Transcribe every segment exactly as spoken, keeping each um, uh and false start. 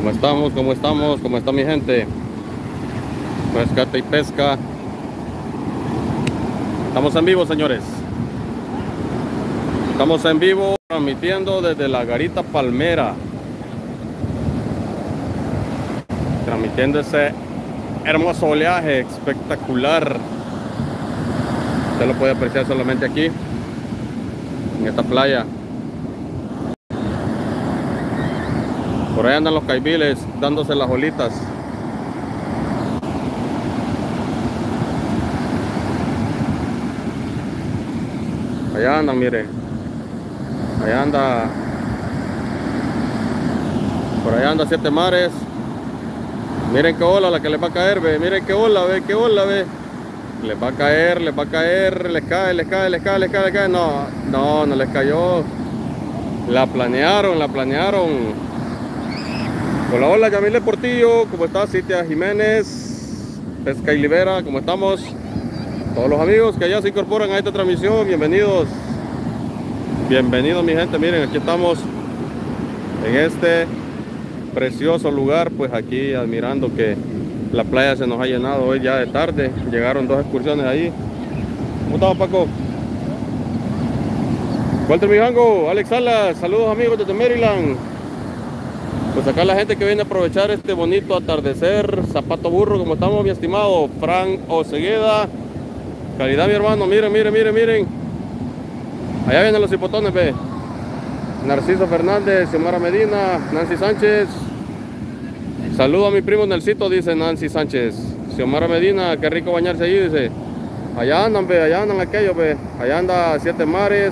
¿Cómo estamos? ¿Cómo estamos? ¿Cómo está mi gente? Rescate y pesca. Estamos en vivo, señores. Estamos en vivo transmitiendo desde la Garita Palmera. Transmitiendo ese hermoso oleaje espectacular. Usted lo puede apreciar solamente aquí, en esta playa. Por ahí andan los caibiles dándose las olitas. Allá andan, miren. Allá anda. Por allá anda Siete Mares. Miren qué ola la que les va a caer, ve. Miren qué ola, ve, qué ola, ve. Les va a caer, les va a caer, les cae, les cae, les cae, les cae, les cae. No, no, no les cayó. La planearon, la planearon. Hola, hola, Yamile Portillo, ¿cómo está? Citia Jiménez, Pesca y Libera, ¿cómo estamos? Todos los amigos que ya se incorporan a esta transmisión, bienvenidos. Bienvenidos, mi gente. Miren, aquí estamos en este precioso lugar, pues aquí admirando que la playa se nos ha llenado hoy ya de tarde. Llegaron dos excursiones ahí. ¿Cómo estamos, Paco? Walter Mijango, Alex Salas, saludos amigos desde Maryland. Pues acá la gente que viene a aprovechar este bonito atardecer, Zapato Burro, como estamos, mi estimado Frank Osegueda. Calidad, mi hermano, miren, miren, miren, miren. Allá vienen los hipotones, ve. Narciso Fernández, Xiomara Medina, Nancy Sánchez. Saludo a mi primo Nelsito, dice Nancy Sánchez. Xiomara Medina, qué rico bañarse allí, dice. Allá andan, ve, allá andan aquellos, ve. Allá anda Siete Mares.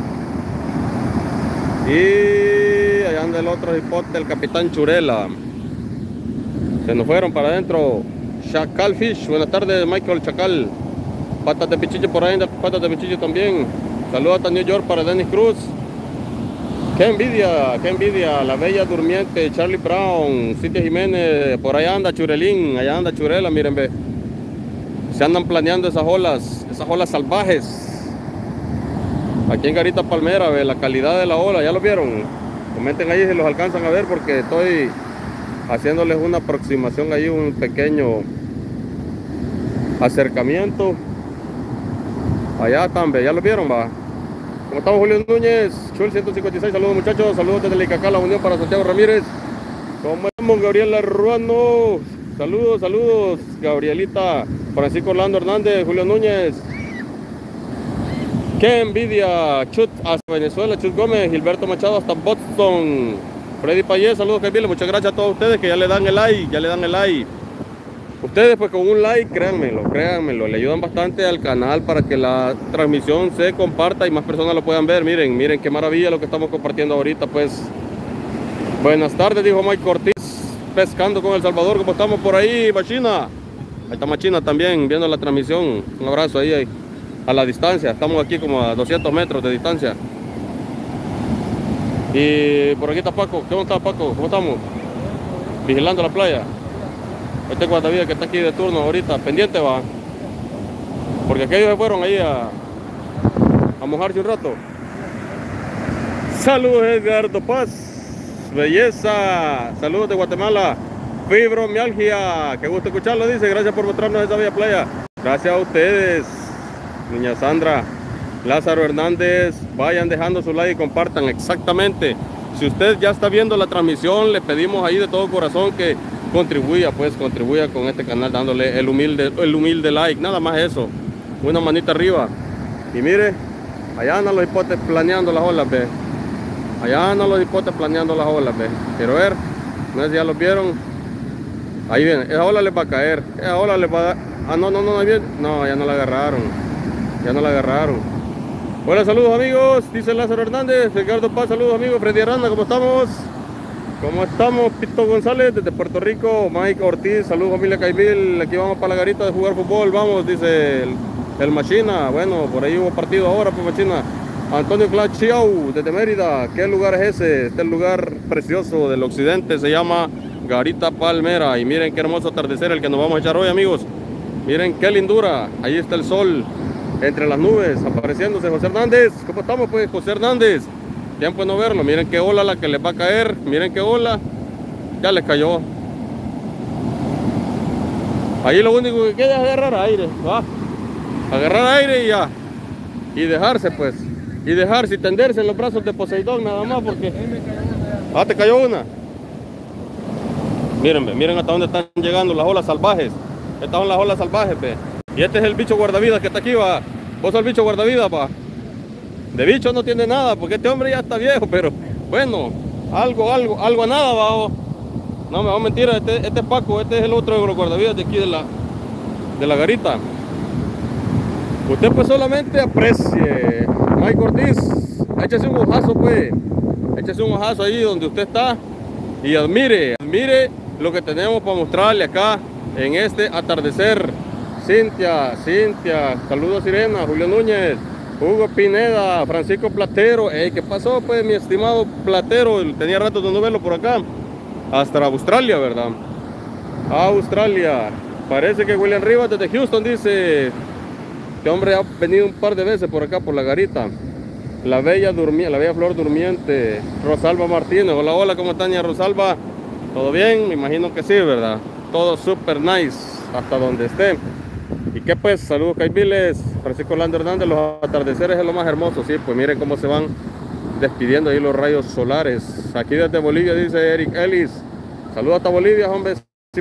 Y allá anda el otro hipote, el Capitán Churela. Se nos fueron para adentro. Chacal Fish, buenas tardes, Michael Chacal. Patas de pichiche por ahí, patas de pichiche también. Saludos a New York para Dennis Cruz. Qué envidia, qué envidia. La Bella Durmiente, Charlie Brown, Citia Jiménez. Por ahí anda Churelín, allá anda Churela, miren, ve. Se andan planeando esas olas, esas olas salvajes. Aquí en Garita Palmera, ve, la calidad de la ola, ¿ya lo vieron? Comenten ahí si los alcanzan a ver, porque estoy haciéndoles una aproximación ahí, un pequeño acercamiento. Allá están, ve, ¿ya lo vieron, va? ¿Cómo estamos, Julio Núñez? Chul ciento cincuenta y seis, saludos muchachos, saludos desde Licacá, la Unión para Santiago Ramírez. ¿Cómo estamos, Gabriela Ruano? Saludos, saludos, Gabrielita. Francisco Orlando Hernández, Julio Núñez. Qué envidia. Chut hasta Venezuela, Chut Gómez, Gilberto Machado hasta Boston. Freddy Payés, saludos, Kevin. Muchas gracias a todos ustedes que ya le dan el like, ya le dan el like. Ustedes pues con un like, créanmelo, créanmelo, le ayudan bastante al canal para que la transmisión se comparta y más personas lo puedan ver. Miren, miren qué maravilla lo que estamos compartiendo ahorita, pues. Buenas tardes, dijo Mike Ortiz, pescando con El Salvador. ¿Cómo estamos por ahí, Machina? Ahí está Machina también, viendo la transmisión. Un abrazo ahí, ahí, a la distancia. Estamos aquí como a doscientos metros de distancia. Y por aquí está Paco. ¿Cómo está, Paco? ¿Cómo estamos? Vigilando la playa. Este guardavía que está aquí de turno ahorita, pendiente va. Porque aquellos se fueron ahí a, a mojarse un rato. Saludos, Edgardo Paz. Belleza. Saludos de Guatemala. Fibromialgia. Qué gusto escucharlo, dice. Gracias por mostrarnos esa bella playa. Gracias a ustedes, niña Sandra. Lázaro Hernández. Vayan dejando su like y compartan. Exactamente. Si usted ya está viendo la transmisión, le pedimos ahí de todo corazón que contribuya, pues contribuya con este canal dándole el humilde, el humilde like, nada más eso, una manita arriba. Y mire, allá andan los hipotes planeando las olas, ve. Allá andan los hipotes planeando las olas, ve. Quiero ver, no sé si ya los vieron. Ahí viene, esa ola les va a caer, esa ola les va a dar. Ah, no, no, no, ahí viene. No, ya no la agarraron, ya no la agarraron. Hola, saludos amigos, dice Lázaro Hernández. Ricardo Paz, saludos amigos. Freddy Aranda, ¿cómo estamos? ¿Cómo estamos? Pito González desde Puerto Rico. Mike Ortiz, saludos familia Caibil. Aquí vamos para la garita de jugar fútbol. Vamos, dice el, el Machina. Bueno, por ahí hubo partido ahora, pues Machina. Antonio Clachiau desde Mérida. ¿Qué lugar es ese? Este es el lugar precioso del occidente. Se llama Garita Palmera. Y miren qué hermoso atardecer el que nos vamos a echar hoy, amigos. Miren qué lindura. Ahí está el sol entre las nubes apareciéndose. José Hernández. ¿Cómo estamos, pues, José Hernández? Tiempo de no verlo. Miren qué ola la que les va a caer. Miren qué ola. ya les cayó. Ahí lo único que queda es agarrar aire, ¿va? Agarrar aire y ya. Y dejarse pues. Y dejarse y tenderse en los brazos de Poseidón nada más porque... Ah, te cayó una. Miren, miren hasta dónde están llegando las olas salvajes. Estas son las olas salvajes, ve. Y este es el bicho guardavidas que está aquí, va. Vos sos el bicho guardavidas, va. De bicho no tiene nada, porque este hombre ya está viejo, pero bueno, algo, algo, algo a nada, va. Oh. No me va a mentir, este, este es Paco, este es el otro de los guardavidas de aquí de la, de la garita. Usted pues solamente aprecie. Mike Ortiz, échese un ojazo, pues. Échese un ojazo ahí donde usted está y admire, admire lo que tenemos para mostrarle acá en este atardecer. Cintia, Cintia, saludos Sirena, Julio Núñez, Hugo Pineda, Francisco Platero. Hey, ¿qué pasó pues mi estimado Platero? Tenía rato de no verlo por acá. Hasta Australia, ¿verdad? Australia. Parece que William Rivas desde Houston dice: este hombre ha venido un par de veces por acá, por la garita. La bella durmiente, la bella flor durmiente. Rosalba Martínez, hola, hola, ¿cómo están ya Rosalba? ¿Todo bien? Me imagino que sí, ¿verdad? Todo super nice, hasta donde esté. ¿Y qué pues? Saludos Caibiles, Francisco Orlando Hernández, los atardeceres es lo más hermoso, sí, pues miren cómo se van despidiendo ahí los rayos solares. Aquí desde Bolivia dice Eric Ellis, saludos hasta Bolivia, hombre.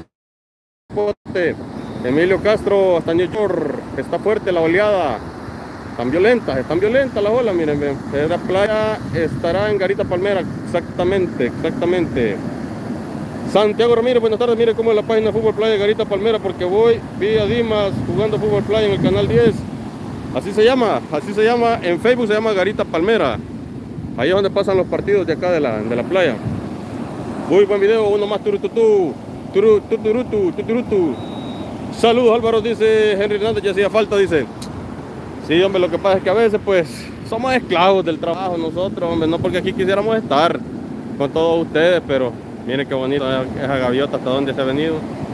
Emilio Castro, hasta New York, está fuerte la oleada. Están violentas, están violentas las olas, miren, miren. La playa estará en Garita Palmera, exactamente, exactamente. Santiago Ramírez, buenas tardes, miren cómo es la página Fútbol Playa de Garita Palmera, porque voy, vi a Dimas jugando Fútbol Playa en el canal diez. Así se llama, así se llama, en Facebook se llama Garita Palmera. Ahí es donde pasan los partidos de acá de la, de la playa. Muy buen video, uno más turututú, turuturutu, tuturutu. Saludos Álvaro, dice Henry Hernández, ya hacía falta, dice. Sí, hombre, lo que pasa es que a veces, pues, somos esclavos del trabajo nosotros, hombre, no porque aquí quisiéramos estar con todos ustedes, pero miren qué bonito esa gaviota, hasta donde se ha venido.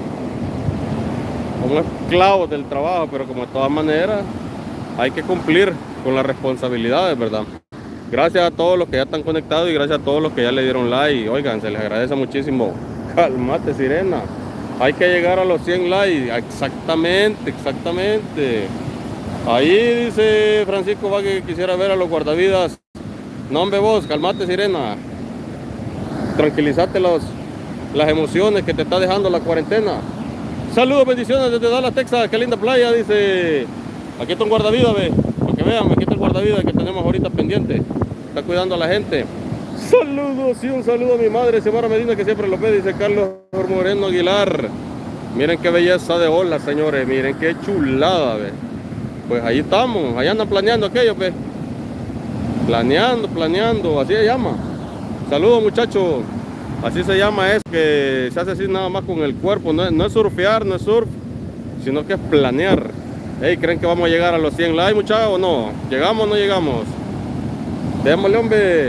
Como esclavos del trabajo, pero como de todas maneras, hay que cumplir con las responsabilidades, ¿verdad? Gracias a todos los que ya están conectados y gracias a todos los que ya le dieron like. Oigan, se les agradece muchísimo. Calmate, Sirena. Hay que llegar a los cien likes. Exactamente, exactamente. Ahí dice Francisco va que quisiera ver a los guardavidas. No, hombre, vos, calmate, Sirena. Tranquilízate los, las emociones que te está dejando la cuarentena. Saludos, bendiciones desde Dallas, Texas. Qué linda playa, dice. Aquí está un guardavidas, ve. Para que vean, aquí está el guardavidas que tenemos ahorita pendiente. Está cuidando a la gente. Saludos y un saludo a mi madre, Xiomara Medina, que siempre lo ve, dice Carlos Moreno Aguilar. Miren qué belleza de olas, señores. Miren qué chulada, ve. Pues ahí estamos, ahí andan planeando aquello, ve. Planeando, planeando, así se llama. Saludos, muchachos. Así se llama, es que se hace así nada más con el cuerpo. No es, no es surfear, no es surf, sino que es planear. Hey, ¿creen que vamos a llegar a los cien likes, muchachos, o no? ¿Llegamos o no llegamos? Démosle, hombre.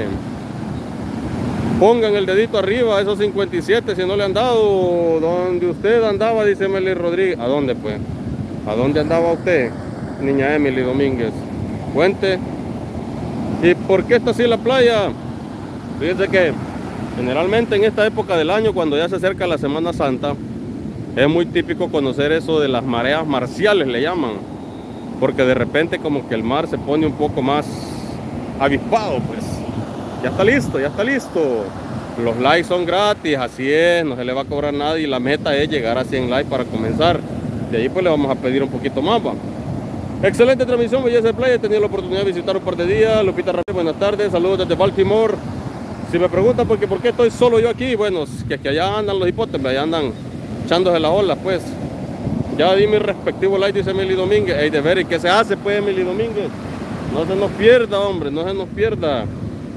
Pongan el dedito arriba a esos cincuenta y siete si no le han dado. Donde usted andaba, dice Emily Rodríguez. ¿A dónde, pues? ¿A dónde andaba usted, niña Emily Domínguez? Cuente. ¿Y por qué está así la playa? Fíjense que generalmente en esta época del año, cuando ya se acerca la Semana Santa, es muy típico conocer eso de las mareas marciales, le llaman. Porque de repente como que el mar se pone un poco más avispado, pues. Ya está listo, ya está listo. Los likes son gratis, así es, no se le va a cobrar nada y la meta es llegar a cien likes para comenzar. De ahí pues le vamos a pedir un poquito más, va. Excelente transmisión, belleza de playa. He tenido la oportunidad de visitar un par de días. Lupita Ramírez, buenas tardes, saludos desde Baltimore. Si me preguntan por qué, por qué estoy solo yo aquí, bueno, que es que allá andan los hipotes, allá andan echándose las olas, pues. Ya di mi respectivo like, dice Emily Domínguez. Hey, de ver, ¿y qué se hace, pues, Emily Domínguez? No se nos pierda, hombre, no se nos pierda.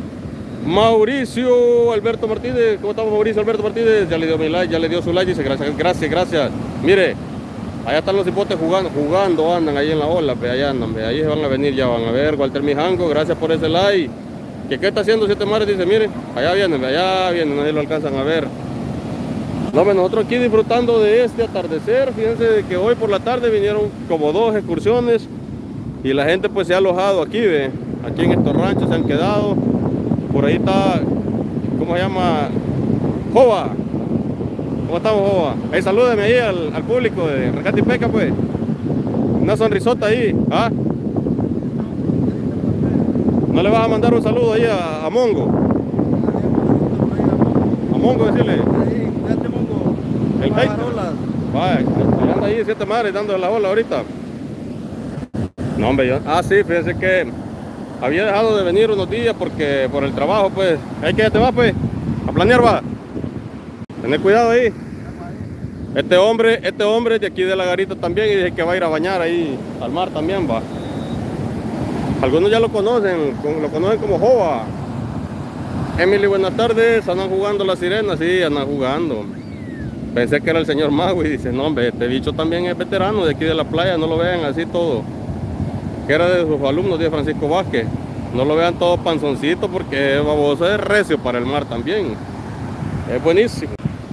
Mauricio Alberto Martínez, ¿cómo estamos, Mauricio Alberto Martínez? Ya le dio mi like, ya le dio su like, dice gracias, gracias, gracias. Mire, allá están los hipotes jugando, jugando, andan ahí en la ola, ve, allá andan, ve, ahí van a venir, ya van a ver. Walter Mijango, gracias por ese like. ¿Qué, qué está haciendo Siete Mares? Dice, mire, allá vienen, allá vienen, nadie lo alcanzan a ver. No, pues nosotros aquí disfrutando de este atardecer. Fíjense de que hoy por la tarde vinieron como dos excursiones y la gente pues se ha alojado aquí, ve, aquí en estos ranchos se han quedado. Por ahí está, ¿cómo se llama? Jova. ¿Cómo estamos, Joa? Hey, salúdeme ahí al, al público de Rescate y Pesca, pues. Una sonrisota ahí, ¿ah? ¿No le vas a mandar un saludo ahí a, a Mongo? A Mongo, decirle. El hate. Vaya, ahí anda ahí siete madres dando la ola ahorita. No, hombre, yo... Ah, sí, fíjense que había dejado de venir unos días porque por el trabajo, pues. Hay que ya te vas, pues. A planear, va. Tener cuidado ahí. Este hombre, este hombre es de aquí de la garita también y dice que va a ir a bañar ahí al mar también, va. Algunos ya lo conocen, lo conocen como Joa. Emily, buenas tardes. Andan jugando las sirenas, sí, andan jugando. Pensé que era el señor Mago y dice, no, hombre, este bicho también es veterano de aquí de la playa, no lo vean así todo. Que era de sus alumnos de Francisco Vázquez. No lo vean todo panzoncito porque es baboso, es recio para el mar también. Es buenísimo.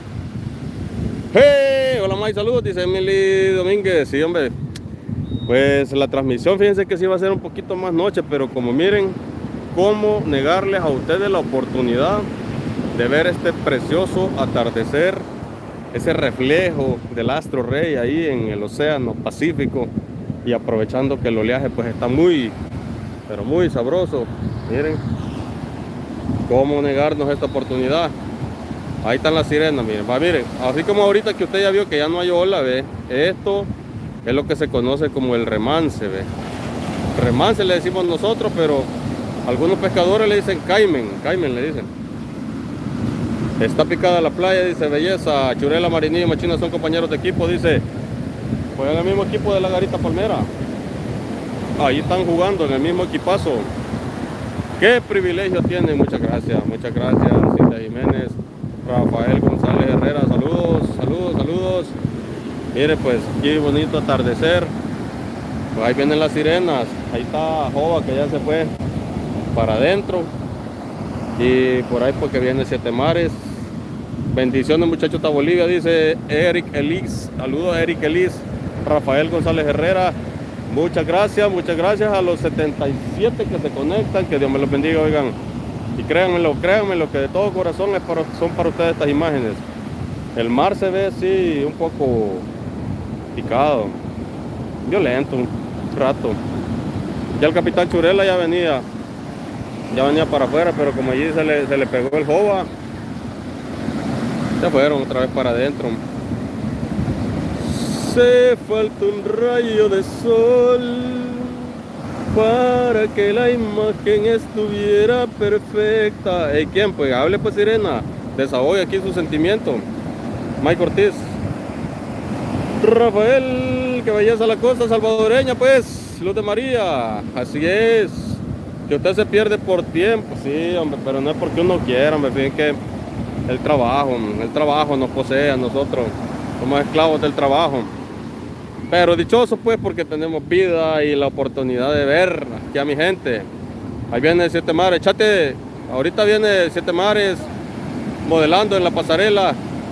Hey, hola Mike, saludos, dice Emily Domínguez. Sí, hombre. Pues la transmisión, fíjense que sí va a ser un poquito más noche, pero como miren, cómo negarles a ustedes la oportunidad de ver este precioso atardecer, ese reflejo del astro rey ahí en el océano Pacífico, y aprovechando que el oleaje pues está muy, pero muy sabroso. Miren, cómo negarnos esta oportunidad. Ahí están las sirenas, miren, va, miren, así como ahorita que usted ya vio que ya no hay ola, ve, esto es lo que se conoce como el remance, ve. Remance le decimos nosotros, pero algunos pescadores le dicen caimen, caimen le dicen. Está picada la playa, dice Belleza. Churela, Marinilla y Machina son compañeros de equipo, dice. Pues en el mismo equipo de la Garita Palmera. Ahí están jugando en el mismo equipazo. Qué privilegio tienen, muchas gracias, muchas gracias, Cintia Jiménez, Rafael González Herrera, saludos, saludos, saludos. Mire, pues, qué bonito atardecer. Pues ahí vienen las sirenas. Ahí está Jova, que ya se fue para adentro. Y por ahí porque viene Siete Mares. Bendiciones, muchachos, hasta Bolivia, dice Eric Elis. Saludos a Eric Elis. Rafael González Herrera. Muchas gracias, muchas gracias a los setenta y siete que se conectan. Que Dios me los bendiga, oigan. Y créanmelo, créanmelo, que de todo corazón es para, son para ustedes estas imágenes. El mar se ve así un poco picado, violento un rato. Ya el capitán Churela ya venía, ya venía para afuera, pero como allí se le, se le pegó el Jova, se fueron otra vez para adentro. Se falta un rayo de sol para que la imagen estuviera perfecta. ¿Y quién? Pues hable pues, sirena, desahogue aquí su sentimiento. Mike Ortiz. Rafael, que belleza la costa salvadoreña, pues, Luz de María, así es, que usted se pierde por tiempo, sí, hombre, pero no es porque uno quiera, hombre, fíjense que el trabajo, el trabajo nos posee a nosotros, somos esclavos del trabajo, pero dichosos pues porque tenemos vida y la oportunidad de ver aquí a mi gente. Ahí viene Siete Mares, chate, ahorita viene Siete Mares modelando en la pasarela.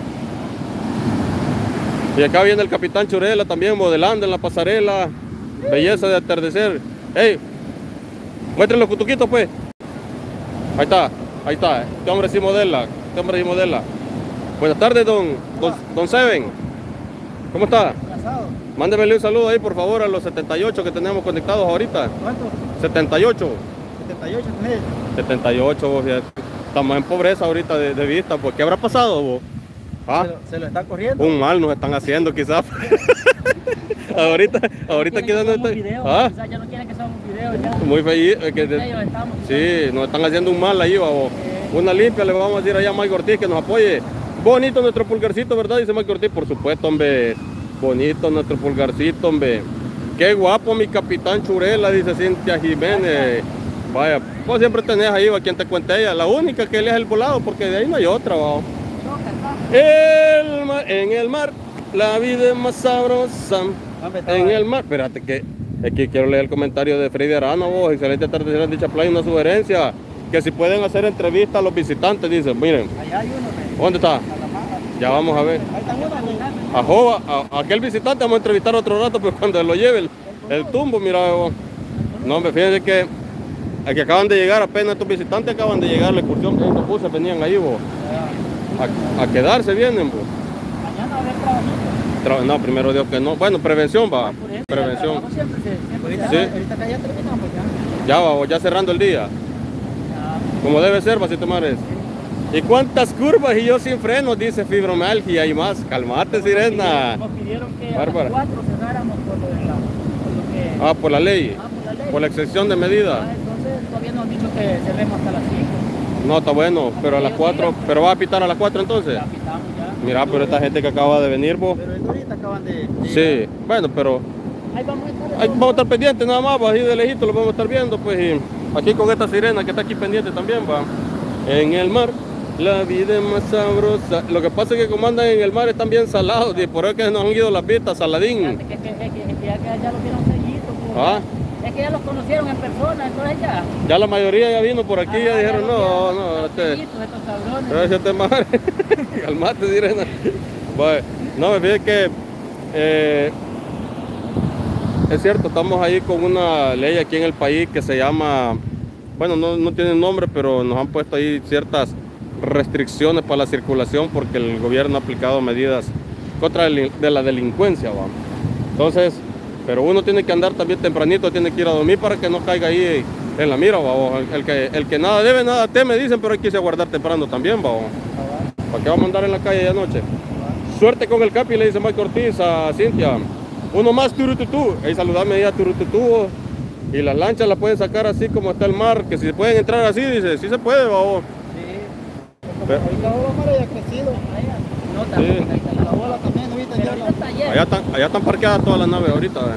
Y acá viene el capitán Churela también modelando en la pasarela. Belleza de atardecer. Hey, muestren los cutuquitos pues. Ahí está, ahí está. Este hombre sí modela. Este hombre sí modela. Buenas tardes, don, don, don Seven. ¿Cómo está? Casado. Mándemele un saludo ahí por favor a los setenta y ocho que tenemos conectados ahorita. ¿Cuánto? setenta y ocho. setenta y ocho tenés. setenta y ocho, vos, fíjate. Estamos en pobreza ahorita de, de vista. Pues, ¿qué habrá pasado, vos? ¿Ah? Se, lo, se lo está corriendo. Un mal nos están haciendo quizás. ahorita, ahorita quizás no está. ¿Ah? Quizás ya no quieren que seamos videos ya. Muy feliz. Que de... estamos, sí, nos están haciendo un mal ahí, babo. Eh. Una limpia le vamos a decir allá a Mike Ortiz que nos apoye. Bonito nuestro pulgarcito, ¿verdad? Dice Mike Ortiz, por supuesto, hombre. Bonito nuestro pulgarcito, hombre. Qué guapo mi capitán Churela, dice Cintia Jiménez. Vaya, pues siempre tenés ahí a quien te cuente ella. La única que él es el volado, porque de ahí no hay otra, babo. El mar, en el mar, la vida es más sabrosa. En el mar, espérate que aquí quiero leer el comentario de Freddy Arano, vos. Excelente atardecer en dicha playa, una sugerencia. Que si pueden hacer entrevistas a los visitantes, dicen, miren. Allá hay uno, ¿dónde está? Ya vamos a ver. A Jova, a, a aquel visitante vamos a entrevistar otro rato, pero cuando lo lleve el, el tumbo, mira, vos. No, hombre, fíjense que aquí acaban de llegar, apenas estos visitantes acaban de llegar, la excursión que estos buses venían ahí, vos. A, a quedarse vienen, pues. haber trabajito. Tra- no, primero Dios que no. Bueno, prevención va. Por eso, Prevención. trabajo siempre, se- siempre se- Sí. Ahorita acá ya terminamos ya. Ya va, ya cerrando el día. Ya. Como debe ser, Vasito Mares. ¿Y cuántas curvas y yo sin frenos? Dice fibromialgia y más. Calmate, Sirena. Nos pidieron que Bárbara. a las cuatro cerráramos por lo de la, por lo que, Ah, por la ley. ah, por la ley. Por la excepción de Ah, medida. entonces todavía nos han dicho que cerremos hasta las cinco. No, está bueno, pero a las cuatro. Pero va a pitar a las cuatro entonces. Ya pitamos ya. Mira, pero esta gente que acaba de venir, vos. Pero el ahorita acaban de... de Sí, bueno, pero Ahí vamos a estar. ahí vamos a estar pendientes nada más, va, así de lejito lo vamos a estar viendo, pues, y aquí con esta sirena que está aquí pendiente también, va. En el mar, la vida es más sabrosa. Lo que pasa es que como andan en el mar están bien salados, y por eso que nos han ido las vistas, saladín. Fíjate que, que, que, que, que ya, que ya los vieron seguidos. Pues. Ah. Es que ya los conocieron en persona, entonces ya. Ya la mayoría ya vino por aquí, Ah, ya dijeron, los no, vieron, no, estos este, seguidos, estos cabrones. gracias te madre. Calmate, sirena. Bueno, no, me fíjate que eh, es cierto, estamos ahí con una ley aquí en el país que se llama, bueno, no, no tiene nombre, pero nos han puesto ahí ciertas restricciones para la circulación porque el gobierno ha aplicado medidas contra el- de la delincuencia, ¿va? Entonces, pero uno tiene que andar también tempranito, tiene que ir a dormir para que no caiga ahí en la mira, ¿va? O El, el que, el que nada debe, nada teme, dicen, pero hay que irse a guardar temprano también, ¿va? ¿Para qué vamos a andar en la calle de anoche? Suerte con el Capi, le dice Mike Ortiz a Cintia. Uno más, turututú. Ahí saludame ahí a turututú. Y las lanchas las pueden sacar así como está el mar, que si pueden entrar así, dice, sí se puede, ¿va? Sí. Pero- Ahorita la bola ya ha crecido. No, también. Sí. Ahí está la bola también, ¿no viste? Pero Ya ahorita la- está lleno. Allá están, allá están parqueadas todas las naves ahorita. ¿eh?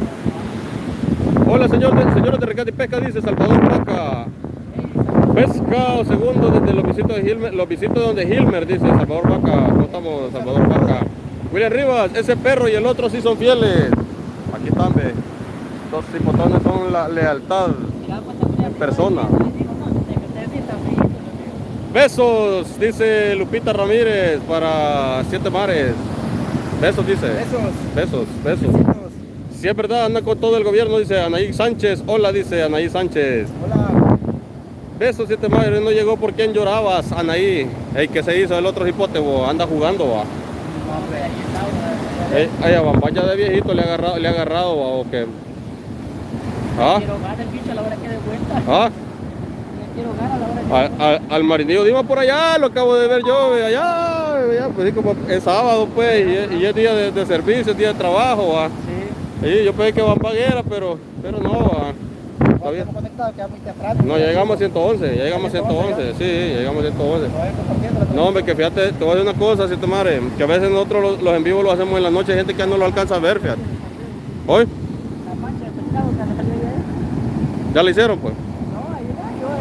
Hola, señor de, señores de Rescate y Pesca, dice Salvador Vaca. Pescado segundo desde los visitos de Hilmer, los visitos donde Hilmer, dice Salvador Vaca. ¿Cómo estamos, Salvador Vaca? William Rivas, ese perro y el otro sí son fieles. Aquí están, ve. Dos hipotones son la lealtad. Mira, cuánta fría En que persona. digo, no, de que ustedes sí están fríos, ¿no? Besos, dice Lupita Ramírez para Siete Mares. Besos, dice. Besos. Besos, besos. Si es verdad, anda con todo el gobierno, dice Anaí Sánchez. Hola, dice Anaí Sánchez. Hola. Besos, Siete Mares. No llegó por quién llorabas, Anaí. El que se hizo el otro hipote, bo, anda jugando, va. No, hombre, ahí está. Eh, ay, a Bambaya de viejito le ha agarrado, le ha agarrado, va, o qué. ¿Ah? Quiero ganar el bicho a la hora que dé vuelta. ¿Ah? Quiero ganar a la hora que Al, al, al marinillo iba por allá, lo acabo de ver yo, ve, allá, ve, allá, pues sí, como es sábado, pues, y es, y es día de, de servicio, es día de trabajo, va. Sí. Sí, yo pensé que Bambaguera, pero, pero no, va. Está bien. Estamos conectados, queda muy temprano. No, ya llegamos a ciento once, ya llegamos a ciento once, sí, ya llegamos a ciento once. Lo voy compartiendo la No, hombre, que fíjate, te voy a decir una cosa, si madre, que a veces nosotros los, los en vivo los hacemos en la noche, hay gente que no lo alcanza a ver, fíjate. ¿Hoy? La mancha de pescado que le salió ahí. ¿Ya lo hicieron, pues? No, ahí va, yo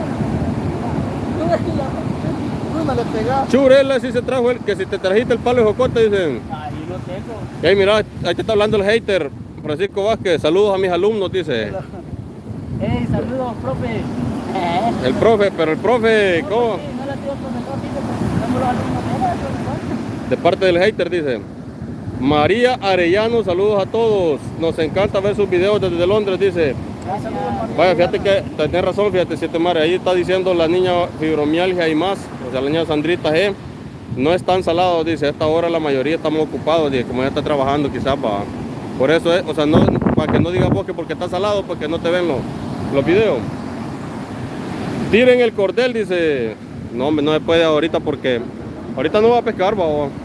no. Tú no le pegas. Churela, si se trajo el, que si te trajiste el palo de jocote, dicen. Ahí lo tengo. Hey, mira, ahí te está hablando el hater, Francisco Vázquez, saludos a mis alumnos, dice. Hey, saludos, profe. Eh. El profe, pero el profe, ¿cómo? Sí, no le digo profesor, dice, porque somos los alumnos de él, profesor. De parte del hater, dice. María Arellano, saludos a todos. Nos encanta ver sus videos desde Londres, dice. Gracias. Vaya, fíjate que tenés razón, fíjate, Siete Mares. Ahí está diciendo la niña fibromialgia y más, o sea, la niña Sandrita G. No es tan salado, dice. A esta hora la mayoría estamos ocupados, dice, como ella está trabajando, quizás va. Por eso es, o sea, no, para que no digas vos que porque está salado, porque no te ven los, los videos. Tiren el cordel, dice. No, hombre, no se puede ahorita porque ahorita no va a pescar, va. Vamos,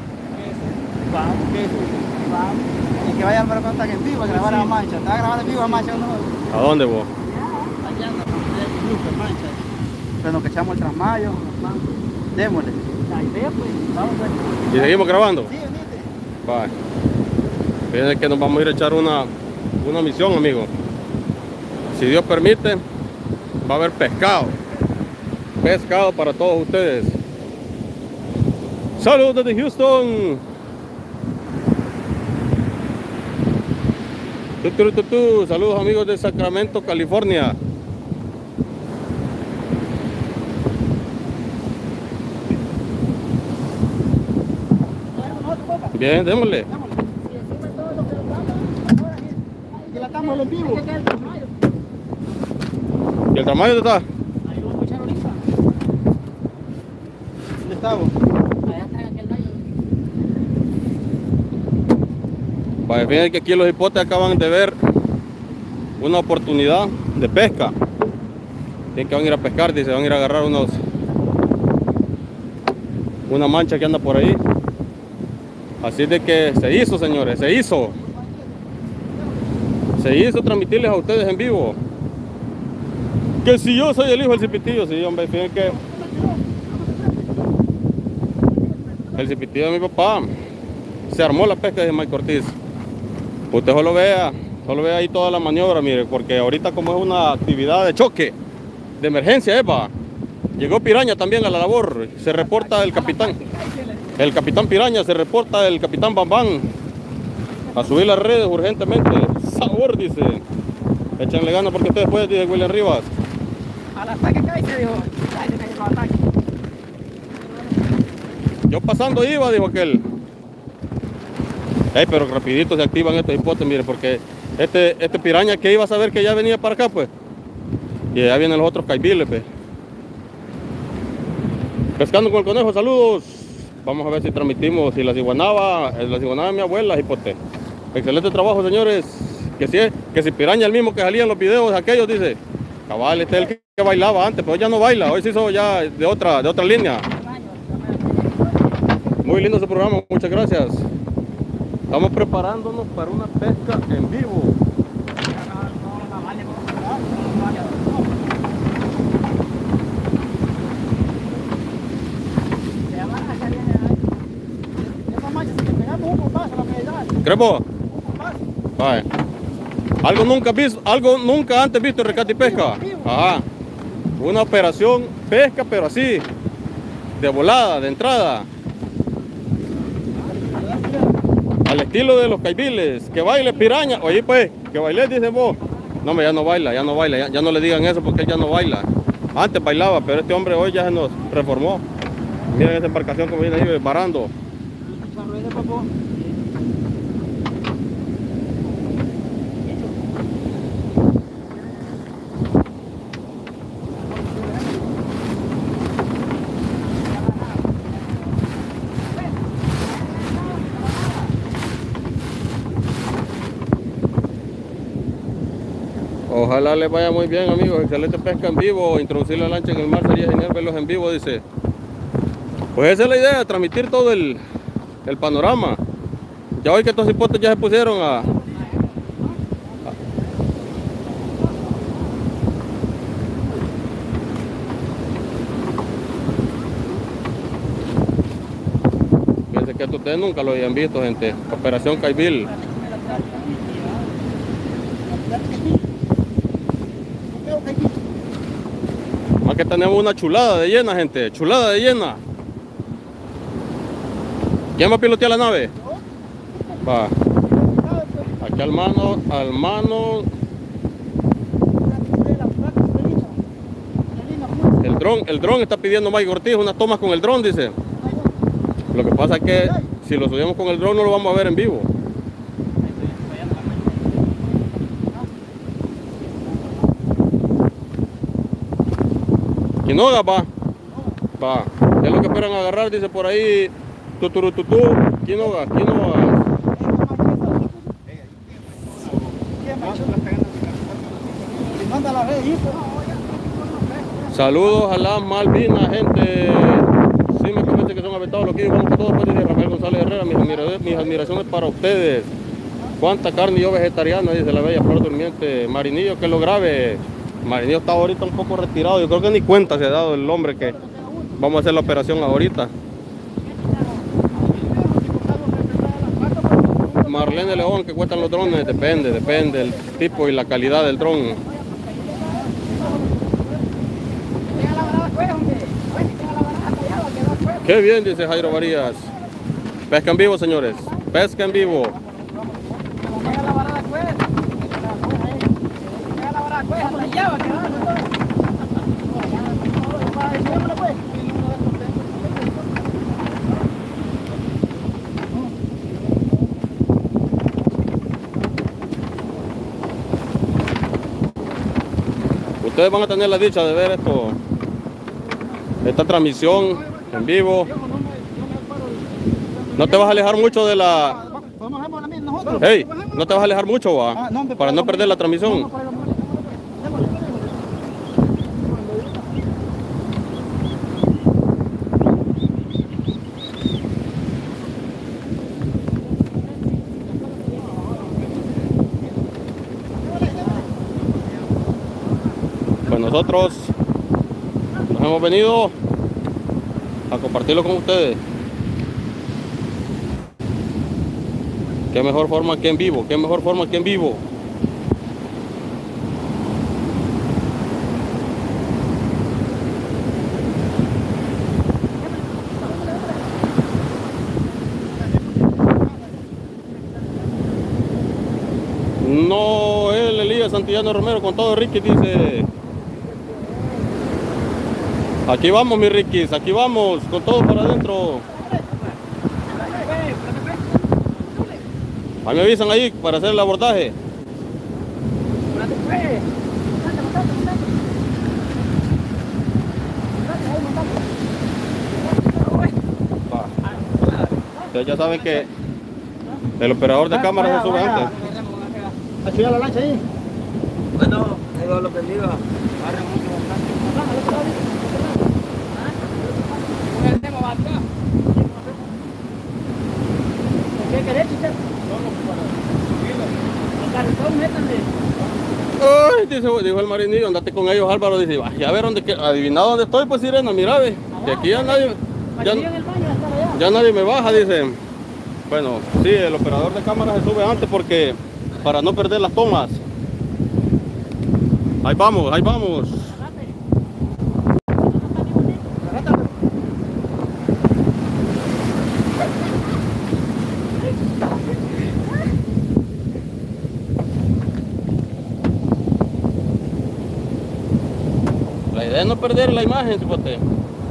vamos. Y que vaya a contar en vivo, a grabar a mancha. ¿Está grabando en vivo a mancha o no? ¿A dónde vos? Allá anda, en mancha. Pero que echamos el trasmayo. Démosle. La idea, pues, vamos a ver. ¿Y seguimos grabando? Sí, venite. Va. Fíjense que nos vamos a ir a echar una, una misión, amigo. Si Dios permite, va a haber pescado. Pescado para todos ustedes. Saludos desde Houston. Tu, tu, tu, tu. Saludos amigos de Sacramento, California. Bien, démosle. Que la estamos en vivo. ¿Y el tamaño dónde está? Ahí lo vamos a echar ahorita. ¿Dónde estamos? Allá está en aquel rayo. Vaya, fíjense que aquí los hipotes acaban de ver una oportunidad de pesca. Tienen que van a ir a pescar, dice, van a ir a agarrar unos una mancha que anda por ahí. Así de que se hizo, señores, se hizo. Se hizo transmitirles a ustedes en vivo. Que si yo soy el hijo del Cipitillo, sí, hombre, fíjense que el Cipitillo de mi papá se armó la pesca de Mike Ortiz. Usted solo vea, solo vea ahí toda la maniobra, mire, porque ahorita como es una actividad de choque, de emergencia, Eva, llegó Piraña también a la labor, se reporta el capitán, el capitán Piraña, se reporta el capitán Bambán a subir las redes urgentemente. Sabor, dice, échanle ganas porque ustedes pueden, dice William Rivas. Al ataque cae, se dijo, cae, se cayó al ataque. Yo pasando iba, dijo aquel. Ey, pero rapidito se activan estos hipotes, mire, porque este, este Piraña que iba a saber que ya venía para acá, pues. Y allá vienen los otros caibiles, pues. Pescando con el conejo, saludos. Vamos a ver si transmitimos, si la ciguanaba, la ciguanaba de mi abuela, hipote. Excelente trabajo, señores. Que si, es, que si Piraña, el mismo que salía en los videos aquellos, dice, cabal, este es el que, que bailaba antes, pero hoy ya no baila, hoy se hizo ya de otra, de otra línea. Muy lindo ese programa, muchas gracias. Estamos preparándonos para una pesca en vivo. ¿Crepo? Vale. Algo nunca visto, algo nunca antes visto en Rescate y Pesca. Ajá. Una operación pesca, pero así, de volada, de entrada. Al estilo de los caibiles, que baile Piraña. Oye, pues, que baile, dice vos. No, ya no baila, ya no baila, ya, ya no le digan eso porque él ya no baila. Antes bailaba, pero este hombre hoy ya se nos reformó. Miren esa embarcación como viene ahí varando. Ojalá les vaya muy bien, amigos. Excelente pesca en vivo. Introducir la lancha en el mar sería genial verlos en vivo, dice. Pues esa es la idea, transmitir todo el, el panorama. Ya hoy que estos hipotes ya se pusieron a... a fíjense que esto ustedes nunca lo habían visto, gente. Operación Caibil. Más que tenemos una chulada de llena, gente, chulada de llena. ¿Quién va a pilotear la nave? Va. Aquí al mano, al mano. El dron, el dron está pidiendo Mike Ortiz unas tomas con el dron, dice. Lo que pasa es que si lo subimos con el dron no lo vamos a ver en vivo. Quinoga, va. Va. Es lo que esperan agarrar, dice por ahí. Tuturututú. Quinoga, quinoga. Saludos a las Malvinas, gente. Sí me convence que son aventados los que vamos con todos, pues, dice Rafael González Herrera. Mis, admira mis admiraciones para ustedes. Cuánta carne yo vegetariana, dice la bella Flor Durmiente. Marinillo, que lo grabe. Marinillo está ahorita un poco retirado. Yo creo que ni cuenta se ha dado el hombre que vamos a hacer la operación ahorita. Marlene León, que cuestan los drones, depende, depende del tipo y la calidad del dron. Qué bien, dice Jairo Varías. Pesca en vivo, señores. Pesca en vivo. Ustedes van a tener la dicha de ver esto, esta transmisión en vivo. No te vas a alejar mucho de la... nosotros. Hey, no te vas a alejar mucho, va, Ah, no, hombre, para no por perder la transmisión. Vamos por el amor. Démosle, démosle. Pues nosotros nos hemos venido a compartirlo con ustedes. Qué mejor forma que en vivo, qué mejor forma que en vivo. No, él, Elías Santillano Romero, con todo Ricky, dice. Aquí vamos, mis Riquis, aquí vamos, con todo para adentro. Ahí me avisan ahí para hacer el abordaje. Ustedes ya saben que el operador de cámara se sube antes. ¿Achilla la lancha ahí? Bueno, digo lo que diga. ¿Qué querés, chicha? Al carretón, métanle. Ay, dice, dijo el marinillo, andate con ellos, Álvaro. Dice, "Ay, a ver dónde, que- adivinado dónde estoy, pues Sirena, mira, ve, que aquí ya nadie, ya, en el baño, hasta allá. ya nadie me baja", dice. Bueno, sí, el operador de cámara se sube antes porque, para no perder las tomas. Ahí vamos, ahí vamos. La idea es no perder la imagen, chicote.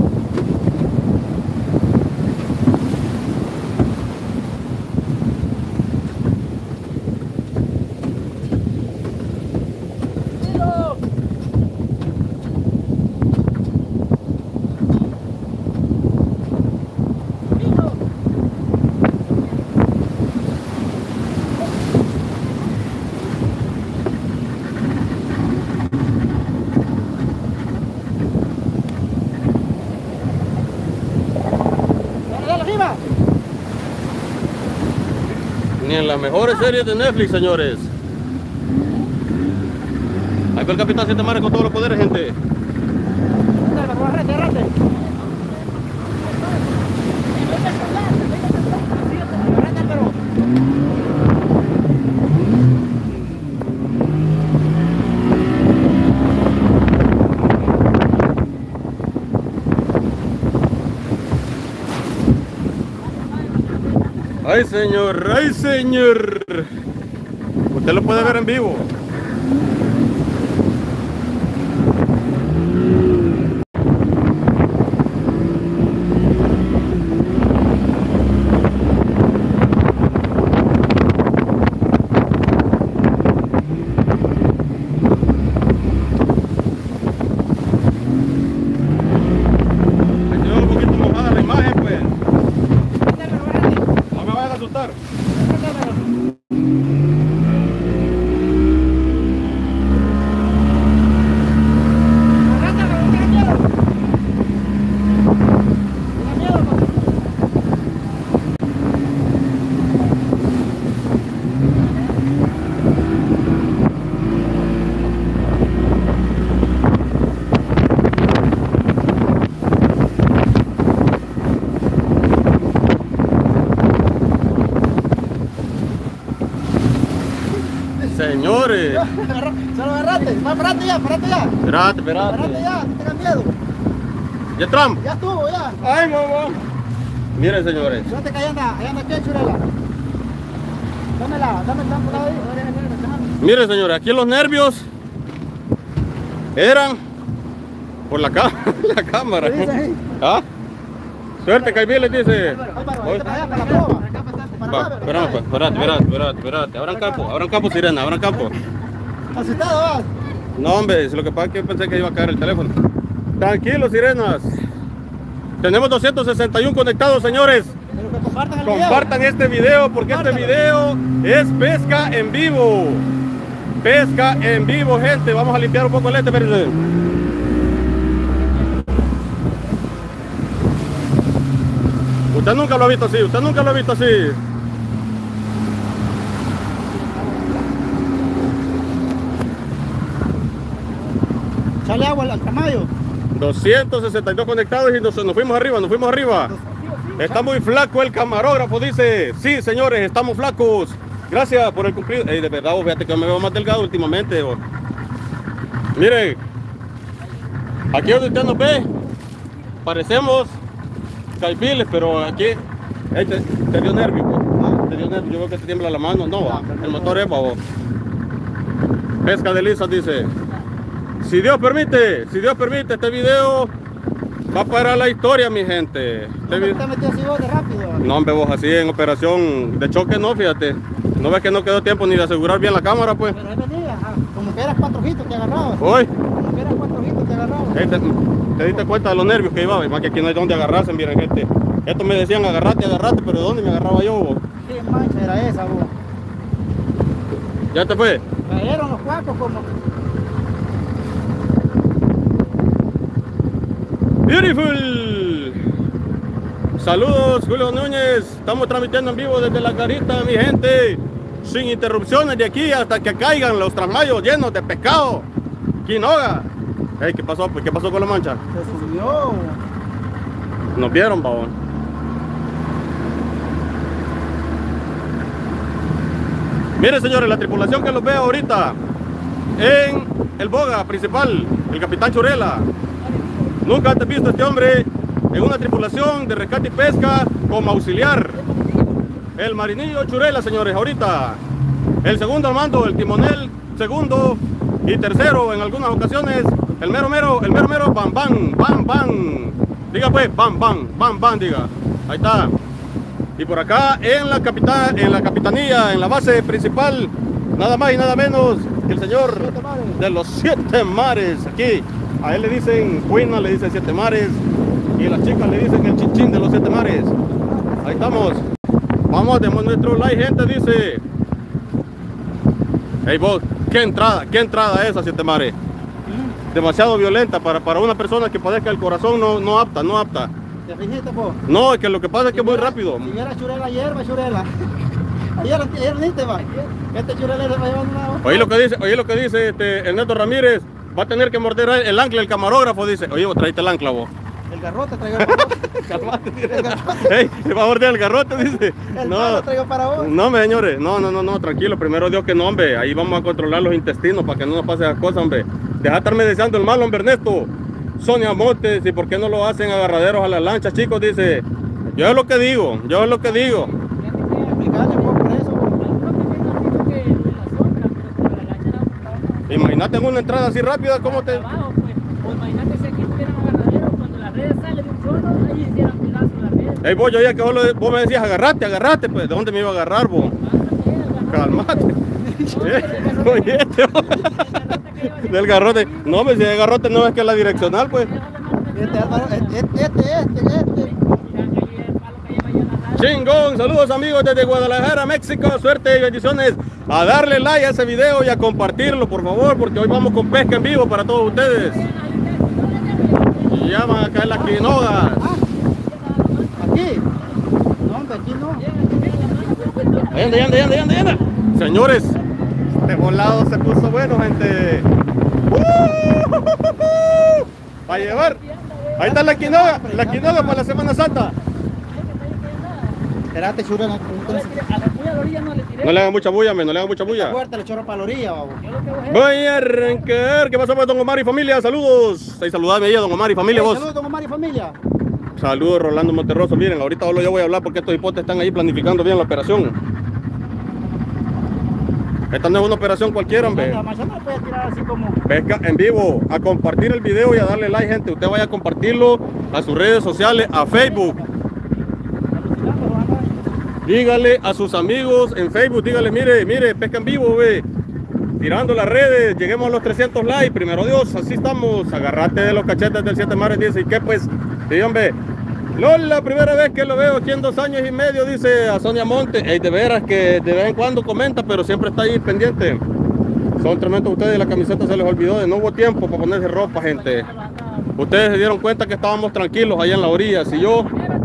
Ni en las mejores series de Netflix, señores. Ahí va el Capitán Siete Mares con todos los poderes, gente. Arrate, arrate. Ay, señor, ay, señor. Usted lo puede ver en vivo. Me quedó un poquito mojada la imagen, pues. No me vayan a asustar. Señores, Solo agarrate, parate ya, parate ya. espérate, Parate espérate. ya, no tengas miedo. ¿Ya entramos? Ya estuvo, ya. Ay, mamá. Miren, señores. Fíjate que ahí anda, ahí anda aquí, churela. Dámela, dame el tampo ahí. Miren, señores, aquí los nervios eran por la, cá- la cámara. ¿Qué dice ahí? ¿Ah? Suerte, que ahí bien les dice. Álvaro, Oye. ahí para allá, para la prueba. Va, espérame, pues, espérate, espérate, espérate, espérate. Abran campo, abran campo, Sirena, abran campo. Asustado vas. No, hombre, es lo que pasa es que pensé que iba a caer el teléfono. Tranquilos, Sirenas. Tenemos doscientos sesenta y uno conectados, señores. Que compartan el Compartan video. este video porque este video es pesca en vivo. Pesca en vivo, gente. Vamos a limpiar un poco el este, espérense. Usted nunca lo ha visto así, usted nunca lo ha visto así. Sale agua al tramayo. doscientos sesenta y dos conectados y nos, nos fuimos arriba, nos fuimos arriba. Está muy flaco el camarógrafo, dice. Sí, señores, estamos flacos. Gracias por el cumplido. Ey, de verdad, vos, fíjate que me veo más delgado últimamente. Vos. Mire, aquí donde usted nos ve, parecemos caipiles, pero aquí ey, te, te dio nervio. Vos. Te dio nervio, yo veo que te tiembla la mano. No, va. El motor es, vos. Pesca de lisas, dice. Si Dios permite, si Dios permite, este video va para la historia, mi gente. Este ¿Cómo te metió así vos de rápido? No, hombre, vos así en operación de choque no, fíjate. No ves que no quedó tiempo ni de asegurar bien la cámara, pues. Pero ahí venía, ajá. Como que eras cuatro ojitos que agarrabas. Hoy, Como que eras cuatro ojitos que agarrabas. hey, te, te diste cuenta de los nervios que iba, más que aquí no hay donde agarrarse, miren, gente. Estos me decían agarrate, agarrate, pero ¿de dónde me agarraba yo, vos? Qué mancha era esa, vos. ¿Ya te fue? Cayeron los cuacos como... Beautiful. Saludos, Julio Núñez. Estamos transmitiendo en vivo desde la garita, mi gente. Sin interrupciones de aquí hasta que caigan los trasmayos llenos de pescado. Quinoga. Hey, ¿qué pasó? ¿Qué pasó con la mancha? Se subió. Nos vieron, babón. Miren, señores, la tripulación que los veo ahorita en el boga principal, el capitán Churela. Nunca antes visto a este hombre en una tripulación de rescate y pesca como auxiliar. El marinillo Churela, señores, ahorita. El segundo al mando, el timonel, segundo y tercero en algunas ocasiones. El mero mero, el mero mero, bam bam, bam bam. Diga pues, bam bam, bam bam, diga. Ahí está. Y por acá en la capital, en la capitanía, en la base principal, nada más y nada menos que el señor de los siete mares. Aquí, a él le dicen Cuina, le dicen siete mares, y a las chicas le dicen el chinchín de los siete mares. Ahí estamos. Vamos, demos nuestro like, gente, dice. Hey vos, qué entrada, qué entrada esa, siete mares. Demasiado violenta para, para una persona que padezca el corazón no, no apta, no apta. ¿Te fijiste, po? No, es que lo que pasa es que es muy rápido. Si hubiera Churela hierba, Churela. Ayer, ayer viste, va. Este Churela le va llevando una... Oye lo que dice, oye lo que dice este Ernesto Ramírez, va a tener que morder el ancla, el camarógrafo, dice. Oye, vos traíste el ancla, vos. El garrote, traigo el garrote. Calmate, El garrote. ey, se va a morder el garrote, dice. El No, palo traigo para vos. no, me señores, no, no, no, no, tranquilo, primero Dios que no, hombre, ahí vamos a controlar los intestinos para que no nos pase esas cosas, hombre. Deja de estarme deseando el mal, hombre, Ernesto. Sonia Montes, ¿y por qué no lo hacen agarraderos a las lanchas, chicos? Dice, yo es lo que digo, yo es lo que digo. Explicarle, po, por eso. Imagínate en una entrada así rápida, ¿cómo te...? Imagínate si aquí tuvieran agarraderos, cuando las redes salen de un solo, ahí hicieran pedazos las redes. Ey, vos, yo ya que vos, lo- vos me decías, agarrate, agarrate, pues, ¿de dónde me iba a agarrar, vos? Calmate. Eh, Oye, este, vos. Del garrote. No, me si el garrote no es que es la direccional, pues. Este, Álvaro, este, este, este, este. Chingón, saludos amigos desde Guadalajara, México, suerte y bendiciones. A darle like a ese video y a compartirlo, por favor, porque hoy vamos con pesca en vivo para todos ustedes. Y ya van a caer las quinogas. Aquí. No, hombre, aquí no. Anda, anda, anda, anda, anda. Señores, este volado se puso bueno, gente. ¡Uh! Para llevar. Ahí está la quinoga, la quinoga para la Semana Santa. Espérate, Churela. A la muy a la orilla no le tiré. No le hagan mucha bulla, men, no le hagan mucha bulla. Fuerte, le chorro para la orilla, babo. Yo lo que voy a hacer- Voy a arrancar. ¿Qué pasó, pues, don Omar y familia? Saludos. Ahí saludame ahí a don Omar y familia, vos. Saludos, don Omar y familia. Saludos, Rolando Monterroso. Miren, ahorita solo yo voy a hablar porque estos hipotes están ahí planificando bien la operación. Esta no es una operación cualquiera, hombre. La mancha no puede tirar así como... Pesca en vivo. A compartir el video y a darle like, gente. Usted vaya a compartirlo a sus redes sociales, a Facebook. Dígale a sus amigos en Facebook, dígale, mire, mire, pesca en vivo, ve. Tirando las redes, lleguemos a los trescientos likes, primero Dios, así estamos. Agarrate de los cachetes del siete mares, dice, ¿y qué pues? Sí, hombre, No es la primera vez que lo veo aquí en dos años y medio, dice a Sonia Monte. Ey, de veras que de vez en cuando comenta, pero siempre está ahí pendiente. Son tremendos ustedes, la camiseta se les olvidó, de no hubo tiempo para ponerse ropa, gente. Ustedes se dieron cuenta que estábamos tranquilos allá en la orilla. Si yo...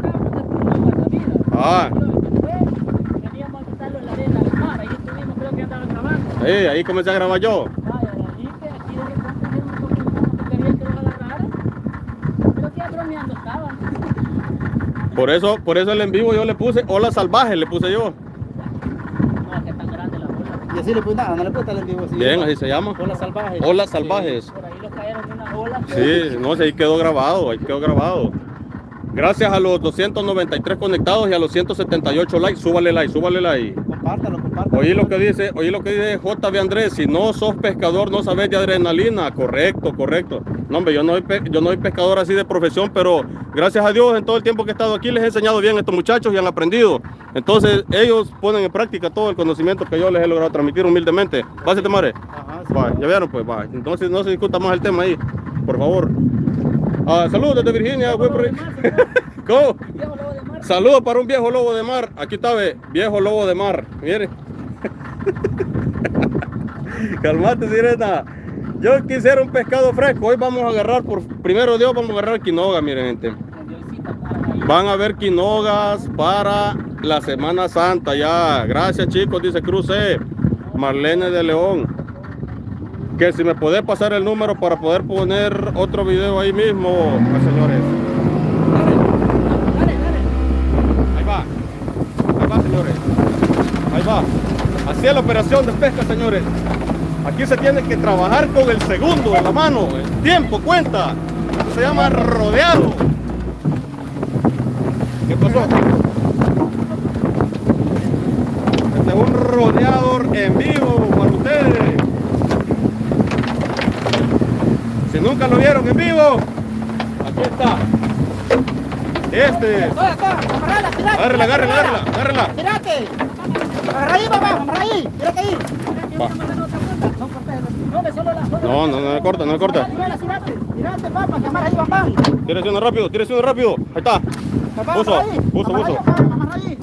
Ah. Veníamos a quitarlo en la arena del mar, ahí estuvimos, creo que andaban grabando. Sí, ahí comencé a grabar yo. Vaya, aquí de repente querían que los agarraran, pero que bromeando estaban. Por eso, por eso el en vivo yo le puse Ola Salvaje, le puse yo. No, que tan grande la bola. Y así le puse nada, no le puse el vivo así. Bien, así se llama. Olas salvajes. Olas Salvajes. Por ahí los cayeron en una ola. Sí, no sé, ahí quedó grabado, ahí quedó grabado. Gracias a los doscientos noventa y tres conectados y a los ciento setenta y ocho likes, súbale like, súbale like. Compártalo, compártalo. Oí lo que dice, oí lo que dice J B Andrés, si no sos pescador no sabes de adrenalina. Correcto, correcto. No, hombre, yo no, soy yo no soy pescador así de profesión, pero gracias a Dios en todo el tiempo que he estado aquí les he enseñado bien a estos muchachos y han aprendido. Entonces ellos ponen en práctica todo el conocimiento que yo les he logrado transmitir humildemente. Pásate, Mare. Ajá, sí. Va, ya vieron, pues va. Entonces no se discuta más el tema ahí, por favor. Ah, saludos desde Virginia, güey. ¿Cómo? Viejo lobo de mar. Saludos para un viejo lobo de mar. Aquí está, ve, viejo lobo de mar. Mire. Calmate, sirena. Yo quisiera un pescado fresco. Hoy vamos a agarrar, por primero Dios, vamos a agarrar quinoga, miren, gente. Van a haber quinogas para la Semana Santa ya. Gracias, chicos, dice Cruce. Marlene de León. Que si me podés pasar el número para poder poner otro video ahí mismo, señores. Dale, dale. Ahí va. Ahí va, señores. Ahí va. Así es la operación de pesca, señores. Aquí se tiene que trabajar con el segundo en la mano. El tiempo cuenta. Esto se llama rodeado. ¿Qué pasó? Este es un rodeador en vivo para ustedes. Si nunca lo vieron en vivo, aquí está. Este. Acá, acá, amarrala, tirate. Agárrela, agárrela, agárrela, agárrela. Tirate. Agarra ahí, papá, amarra ahí. Tírate ahí. Va. No, me solo la No, no, no me corta, no me corta. Tirate, tirate, papá, que amarra ahí, bambán. Tírese uno rápido, tírese uno rápido. Ahí está. Papá, Buzo, amarra ahí. buzo, Amarra ahí, buzo. papá, amarra ahí.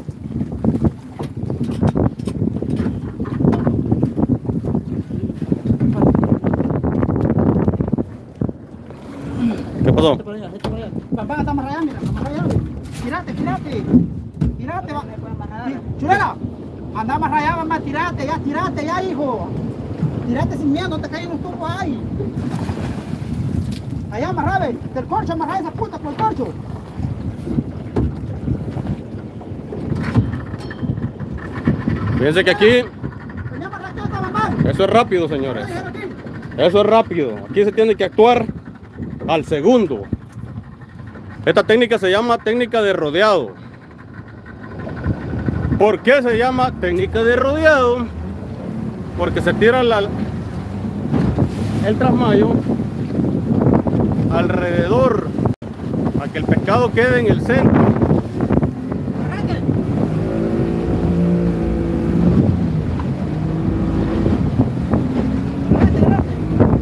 ¿Qué pasó? Bambán está amarrada, mira, amarra allá. Tirate, tirate. Tirate, va. Churela, anda amarra allá, mamá, tirate, ya, tirate, ya, hijo. Tirate sin miedo, no te caigan los tubos ahí. Allá amarra, ve, del corcho, amarra esa puta por el corcho. Fíjense que aquí, Allá amarra acá, está, bambán. eso es rápido, señores. Déjalo aquí. Eso es rápido. Aquí se tiene que actuar al segundo. Esta técnica se llama técnica de rodeado. ¿Por qué se llama técnica de rodeado? Porque se tira la, el trasmayo alrededor a que el pescado quede en el centro. Arranque. Arranque, arranque.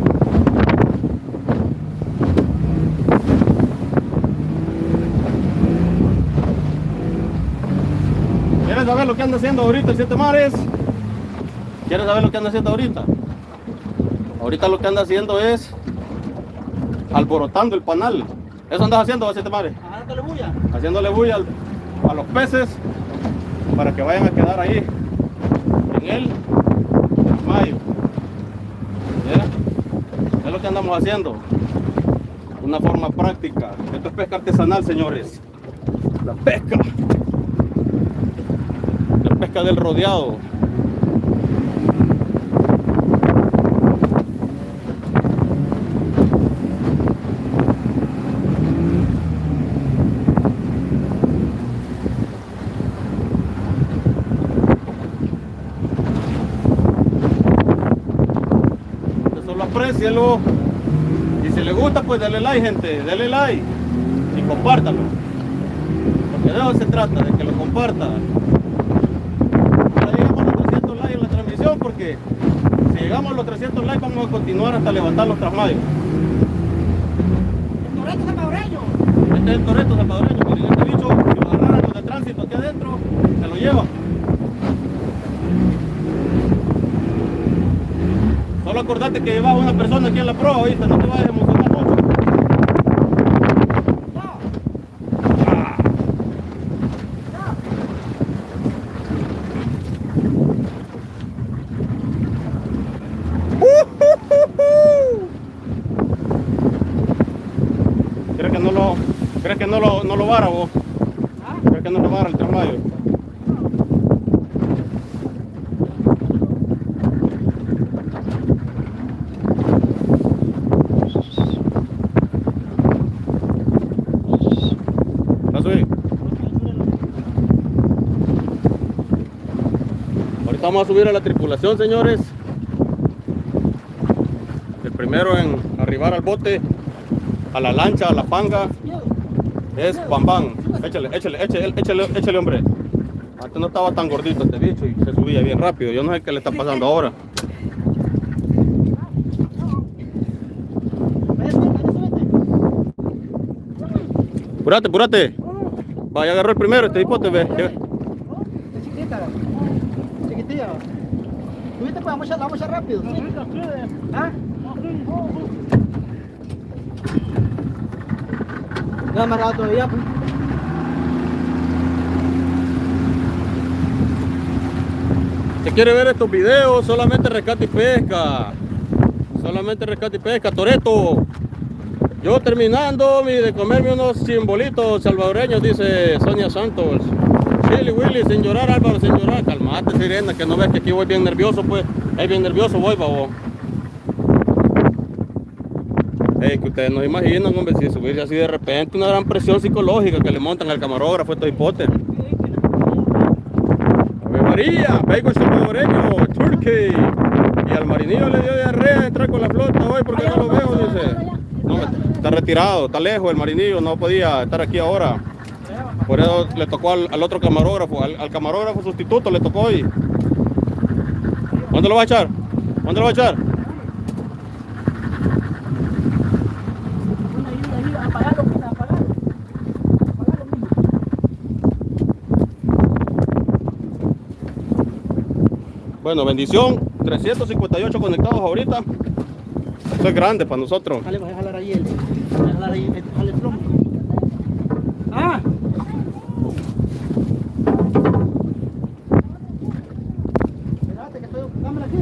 ¿Quieres saber lo que anda haciendo ahorita el Siete Mares? ¿Quieres saber lo que anda haciendo ahorita? Ahorita lo que anda haciendo es alborotando el panal. Eso andas haciendo, Siete Mares. Ajá, dándole bulla. Haciéndole bulla al- a los peces para que vayan a quedar ahí en el mayo. ¿Ya? Es lo que andamos haciendo. Una forma práctica. Esto es pesca artesanal, señores. La pesca. La pesca del rodeado. Solo aprécielo. Y si le gusta, pues dale like, gente. Dale like. Y compártalo. Porque de eso se trata, de que lo compartan. Ya llegamos a los trescientos likes en la transmisión, porque si llegamos a los trescientos likes vamos a continuar hasta levantar los trasmayos. El torreto salvadoreño. Este es el torreto salvadoreño, miren, este adentro, se lo lleva. Solo acordate que llevaba una persona aquí en la proa, ¿viste? No te vayas a emocionar mucho. Ah. ¿Crees que no lo, crees que no lo, no lo vara vos? ¿Crees que no lo vara el tramayo? Ahorita vamos a subir a la tripulación, señores. El primero en arribar al bote, a la lancha, a la panga, es Bam Bam. Échale, échale, échale, échale, échale, hombre. Antes no estaba tan gordito este bicho y se subía bien rápido. Yo no sé qué le está pasando ahora. Apúrate, apúrate. Vaya, agarró el primero, este hipote, ve. Es chiquita. Chiquitilla. Subiste, pues vamos a, vamos a echar rápido. ¿Ah? No amarrado todavía, pues. Si quiere ver estos videos, solamente rescate y pesca. Solamente rescate y pesca, Toreto. Yo terminando mi, de comerme unos chimbolitos salvadoreños, dice Sonia Santos. Chili Willy, sin llorar, Álvaro, sin llorar. Calmate, sirena, que no ves que aquí voy bien nervioso, pues. Ahí bien nervioso voy, babo. Hey, que ustedes no imaginan, hombre, si subirse así de repente, una gran presión psicológica que le montan al camarógrafo estos hipotes. Ave María, vengo salvadoreño, Turkey. Y al marinillo le dio diarrea entrar con la flota hoy porque no lo veo, dice. No, está retirado, está lejos el marinillo, no podía estar aquí ahora. Por eso le tocó al, al otro camarógrafo, al, al camarógrafo sustituto le tocó hoy. ¿Dónde lo va a echar? ¿Dónde lo va a echar? Bueno, bendición, trescientos cincuenta y ocho conectados ahorita. Esto es grande para nosotros. Jale, voy a jalar ahí el, voy a jalar ahí, jale el plomo. Ah. Espérate que estoy, dámela aquí.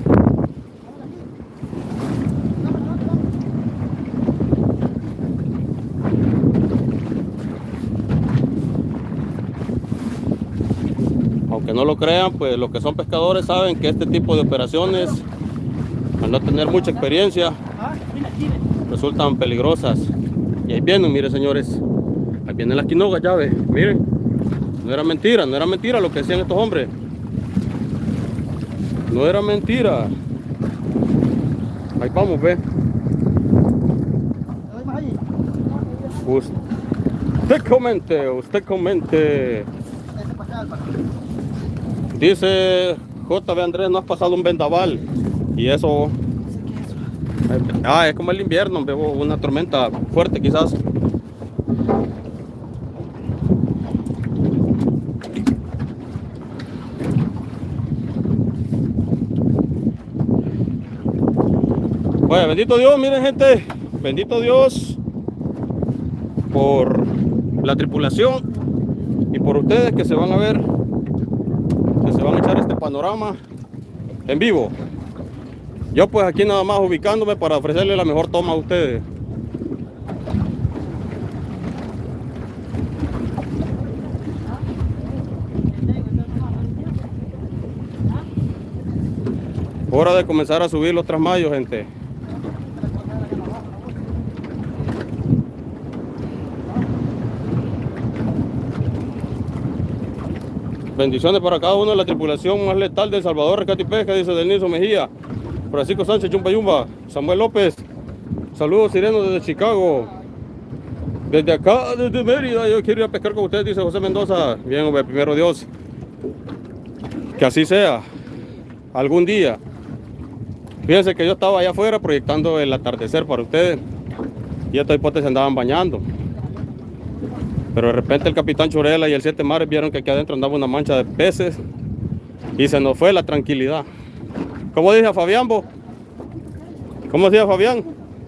Aunque no lo crean, pues los que son pescadores saben que este tipo de operaciones, al no tener mucha experiencia, resultan peligrosas. Y ahí vienen, miren, señores, ahí vienen las quinogas, ya ve, miren, no era mentira, no era mentira lo que decían estos hombres, no era mentira. Ahí vamos, ve. Usted comente, usted comente. Dice J B Andrés, no has pasado un vendaval. Y eso, ah, es como el invierno, veo una tormenta fuerte quizás. Bueno, bendito Dios, miren gente, bendito Dios por la tripulación y por ustedes que se van a ver, que se van a echar este panorama en vivo. Yo pues aquí nada más ubicándome para ofrecerle la mejor toma a ustedes. Hora de comenzar a subir los trasmayos, gente. Bendiciones para cada uno de la tripulación más letal de El Salvador, Rescate y Pesca, dice Denilson Mejía, Francisco Sánchez, Chumpa Yumba, Samuel López. Saludos sirenos desde Chicago. Desde acá, desde Mérida, yo quiero ir a pescar con ustedes, dice José Mendoza. Bien, hombre, primero Dios, que así sea, algún día. Fíjense que yo estaba allá afuera proyectando el atardecer para ustedes y estos hipotes se andaban bañando. Pero de repente el capitán Churela y el Siete Mares vieron que aquí adentro andaba una mancha de peces y se nos fue la tranquilidad. ¿Cómo dije a Fabián, vos? ¿Cómo decía Fabián?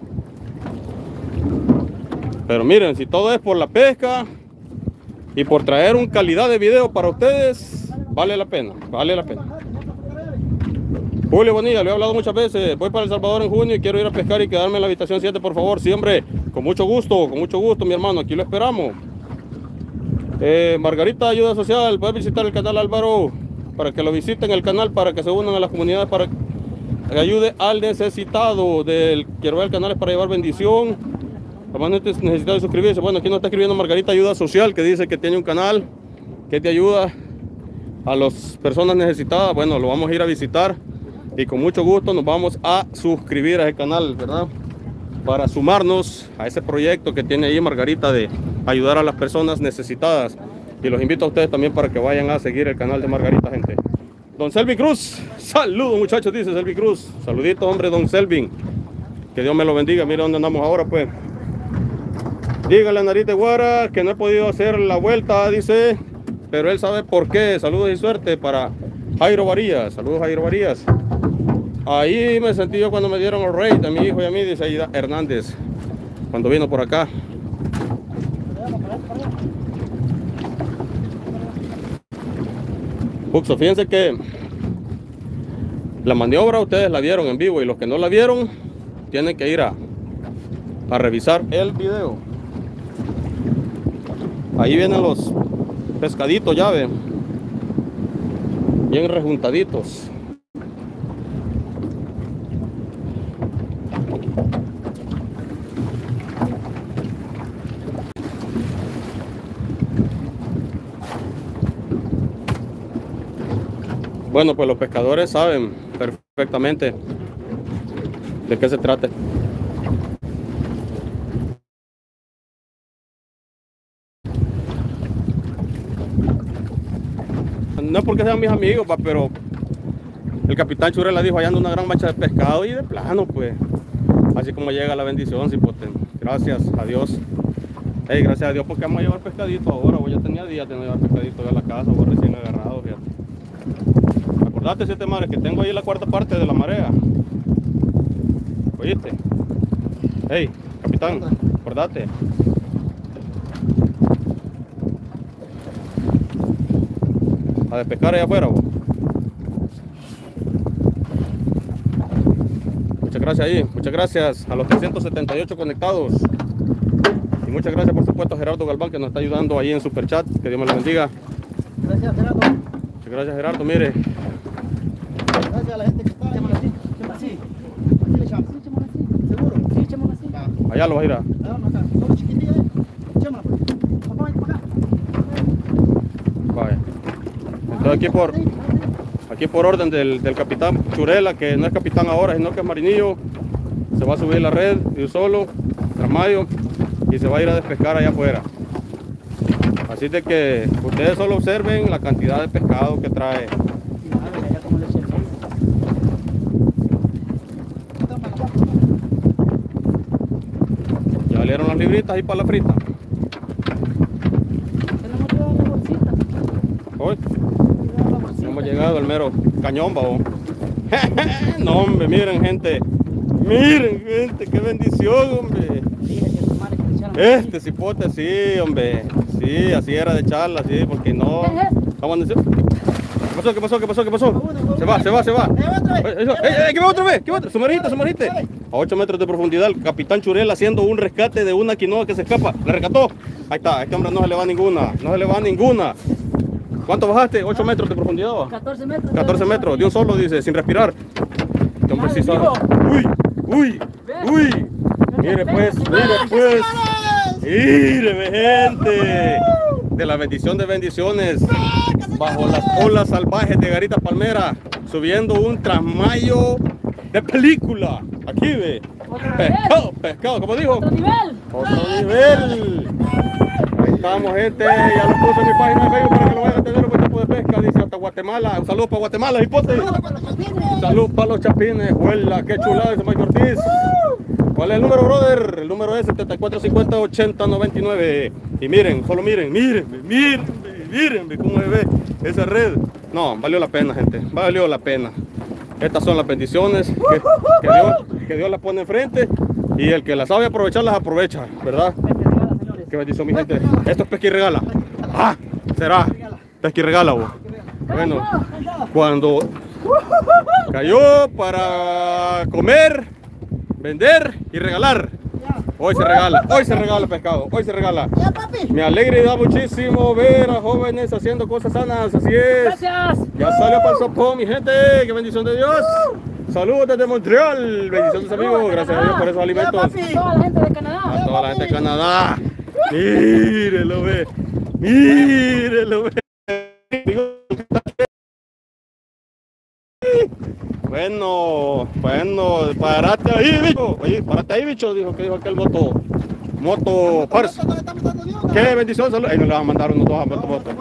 Pero miren, si todo es por la pesca y por traer un calidad de video para ustedes, vale la pena, vale la pena. Julio Bonilla, le he hablado muchas veces, voy para El Salvador en junio y quiero ir a pescar y quedarme en la habitación siete, por favor. Sí, hombre, con mucho gusto, con mucho gusto, mi hermano, aquí lo esperamos. Eh, Margarita, ayuda social, puedes visitar el canal Álvaro, para que lo visiten el canal, para que se unan a las comunidades, para que ayude al necesitado. Del quiero ver canales para llevar bendición. Además necesita suscribirse. Bueno, aquí nos está escribiendo Margarita Ayuda Social, que dice que tiene un canal que te ayuda a las personas necesitadas. Bueno, lo vamos a ir a visitar y con mucho gusto nos vamos a suscribir a ese canal, ¿verdad? Para sumarnos a ese proyecto que tiene ahí Margarita de ayudar a las personas necesitadas. Y los invito a ustedes también para que vayan a seguir el canal de Margarita, gente. Don Selvin Cruz, saludos muchachos, dice Selvin Cruz. Saludito, hombre, don Selvin. Que Dios me lo bendiga. Mira dónde andamos ahora, pues. Dígale a Nariz de Guara que no he podido hacer la vuelta, dice, pero él sabe por qué. Saludos y suerte para Jairo Varías. Saludos, Jairo Varías. Ahí me sentí yo cuando me dieron el rey a mi hijo y a mí, dice Aida Hernández, cuando vino por acá. Puxo, fíjense que la maniobra ustedes la vieron en vivo y los que no la vieron tienen que ir a, a revisar el video. Ahí vienen los pescaditos, ya ven, bien rejuntaditos. Bueno, pues los pescadores saben perfectamente de qué se trata. No es porque sean mis amigos, pa, pero el capitán Churela dijo, allá anda una gran mancha de pescado y de plano, pues, así como llega la bendición, cipote. Gracias a Dios. Hey, gracias a Dios porque vamos a llevar pescadito ahora. Voy ya tenía días de no llevar pescadito a la casa, voy recién agarrado, fíjate. Acordate, Siete Mares, que tengo ahí la cuarta parte de la marea. ¿Oíste? Hey, capitán, acordate. A despescar allá afuera, vos. Muchas gracias ahí, muchas gracias a los trescientos setenta y ocho conectados. Y muchas gracias por supuesto a Gerardo Galván, que nos está ayudando ahí en Superchat. Que Dios me lo bendiga. Gracias, Gerardo. Muchas gracias, Gerardo, mire. Gracias a la gente que está ahí. Así. Así le echamos. ¿Seguro? Sí, echémoslo así. Allá lo vas a ir a. Vamos acá. Solo chiquitilla, ¿eh? Echémosla, pues. Papá, vente para acá. Vaya. Entonces aquí por, aquí por orden del, del capitán Churela, que no es capitán ahora, sino que es marinillo, se va a subir la red de un solo, tras mayo, y se va a ir a despescar allá afuera. Así de que ustedes solo observen la cantidad de pescado que trae. Ya valieron las libritas ahí para la frita. Tenemos llevado la bolsita. Hoy hemos llegado al mero cañón, babo. No, hombre, miren, gente. Miren, gente, qué bendición, hombre. Este cipote, sí, hombre. Sí, así era de charla, sí, porque no. Vamos a decir. ¿Qué pasó? ¿Qué pasó? ¿Qué pasó? ¿Qué pasó? Se va, se va, se va. ¡Eh, eh, que va otra vez! ¿Qué va otra vez? Sumergiste, sumergiste. A ocho metros de profundidad, el capitán Churela haciendo un rescate de una quinoa que se escapa. ¿Le rescató? Ahí está, a este hombre no se le va ninguna. No se le va ninguna. ¿Cuánto bajaste? ocho metros de profundidad. catorce metros. catorce metros, de un solo, dice, sin respirar. Este hombre sí sabe. Uy, uy, uy. Mire pues, mire pues. Mire, gente. De la bendición de bendiciones. Bajo las olas salvajes de Garita Palmera. Subiendo un trasmayo de película. Aquí ve. Pescado, pescado, como dijo. Otro nivel. Otro nivel. Ahí estamos, gente. Ya lo puse en mi página de Facebook para que lo vayan a tener un buen tipo de pesca. Dice hasta Guatemala. Un saludo para Guatemala, hipote. Un saludo para los chapines. Huela, qué chulada, dice Mike Ortiz. ¿Cuál es el número, brother? El número es setenta y cuatro cincuenta ochenta noventa y nueve. Y miren, solo miren, miren, miren, miren cómo se ve esa red. No, valió la pena, gente, valió la pena. Estas son las bendiciones que, que, Dios, que Dios las pone enfrente y el que las sabe aprovechar las aprovecha, ¿verdad? Qué bendición, mi gente. Esto es pesca y regala. Ah, será pesca y regala, vos. Bueno, cuando cayó para comer, vender y regalar. Hoy se regala, hoy se regala pescado, hoy se regala. Ya, papi. Me alegra y da muchísimo ver a jóvenes haciendo cosas sanas, así es. Gracias. Ya salió para el sopón, mi gente, qué bendición de Dios. Saludos desde Montreal, bendiciones amigos, gracias a Dios por esos alimentos. A toda la gente de Canadá. A toda la gente de Canadá. Mírenlo, ve. Mírenlo, ve. Bueno, bueno, parate ahí, bicho. Oye, parate ahí, bicho, dijo que dijo aquel moto. Moto Pars. Qué bendición, salud. Ahí no le van a mandar unos dos a moto moto.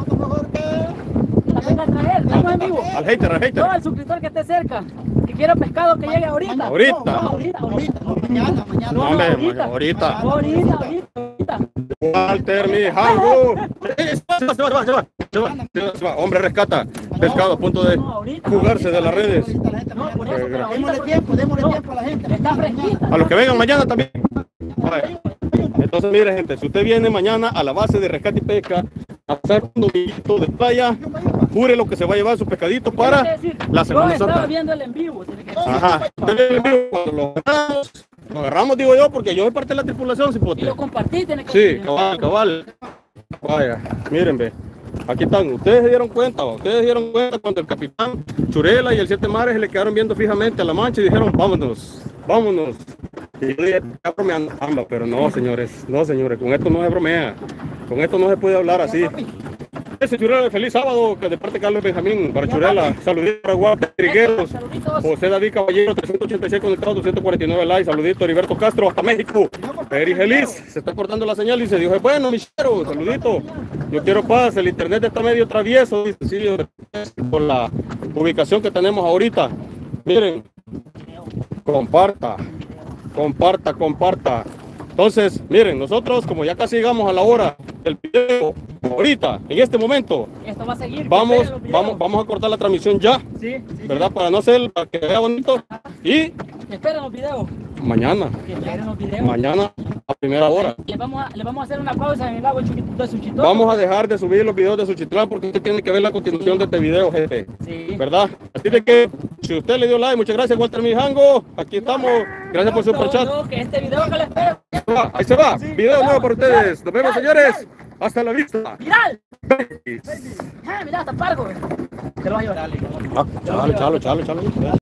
La venga a traer, estamos en vivo. Al hater, al hater. No, al suscriptor que esté cerca. Que quiera pescado que llegue ahorita. Ahorita. No, ahorita, ahorita. Mañana, mañana. No, hombre, ahorita. Ahorita, ahorita, ahorita. Walter Mijango. Se va, se va, se va, se va, se va, se va, se va. Hombre, rescata. Pescado a punto de jugarse de las redes. No, por eso, pero Démosle ahorita. tiempo, démosle No, tiempo a la gente. está fresquita. A los que vengan mañana también. Vaya. Entonces, mire, gente, si usted viene mañana a la base de Rescate y Pesca a hacer un domingito de playa, jure lo que se va a llevar su pescadito para la Semana Yo estaba Santa. viendo el en vivo. Tiene que Ajá. Cuando lo agarramos, lo agarramos, digo yo, porque yo soy parte de la tripulación, Y cipote. lo compartí, tiene que Sí, cabal, cabal. Vaya, miren, ve. Aquí están, ustedes se dieron cuenta, ¿va? Ustedes se dieron cuenta cuando el capitán Churela y el Siete Mares se le quedaron viendo fijamente a la mancha y dijeron, vámonos, vámonos. Y yo dije, está bromeando, amba, pero no, señores, no, señores, con esto no se bromea, con esto no se puede hablar así. Ese Churela, feliz sábado, que de parte de Carlos Benjamín, para Churela, saluditos para Guardia, Trigueros, José David Caballero, trescientos ochenta y seis conectados, doscientos cuarenta y nueve likes, saludito, Heriberto Castro, hasta México, Eri Gelis, se está cortando la señal y se dijo, bueno, michero, saludito, yo quiero paz, el internet está medio travieso, dice, sí, por la ubicación que tenemos ahorita, miren, comparta, comparta, comparta. Entonces, miren, nosotros como ya casi llegamos a la hora del video, ahorita, en este momento, Esto va a seguir. vamos, esperen los videos. vamos, vamos a cortar la transmisión ya, Sí, sí. ¿verdad? Para no hacer, para que vea bonito. Y Que esperen los videos. mañana, Que esperen los videos. mañana a primera hora. Le vamos a, le vamos a hacer una pausa en el lago Chuquit- de Suchitoto. Vamos a dejar de subir los videos de Suchitlán porque usted tiene que ver la continuación de este video, jefe. Sí. ¿Verdad? Así de que, si usted le dio like, muchas gracias, Walter Mijango. Aquí estamos. Gracias por su No, superchat. no, que este video que le espero. Ahí se va, ahí se va. Video nuevo para ustedes. Nos vemos, señores. Hasta la vista. ¡Viral! Ah, mira, hasta pargo. Te lo va a llevar. Ah, chalo, chalo, chalo, chalo.